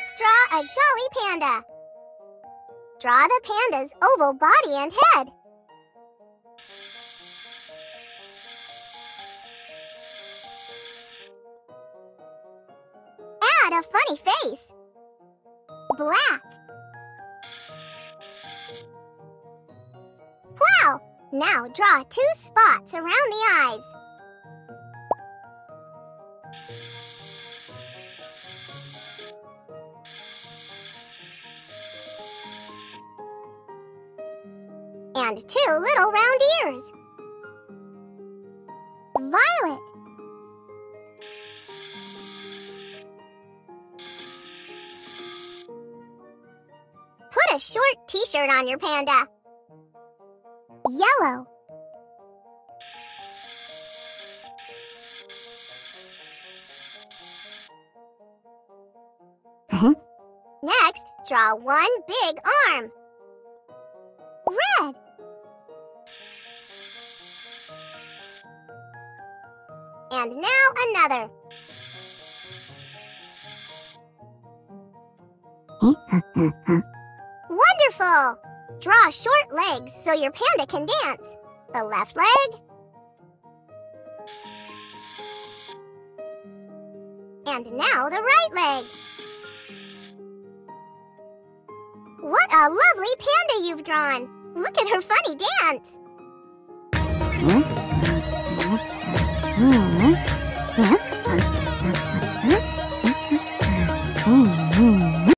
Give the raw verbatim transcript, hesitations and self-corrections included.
Let's draw a jolly panda. Draw the panda's oval body and head. Add a funny face. Black. Wow! Now draw two spots around the eyes. And two little round ears. Violet. Put a short t-shirt on your panda. Yellow. Uh-huh. Next, draw one big arm. Red. And now another. Wonderful! Draw short legs so your panda can dance. The left leg. And now the right leg. What a lovely panda you've drawn! Look at her funny dance! Huh? Huh? Huh?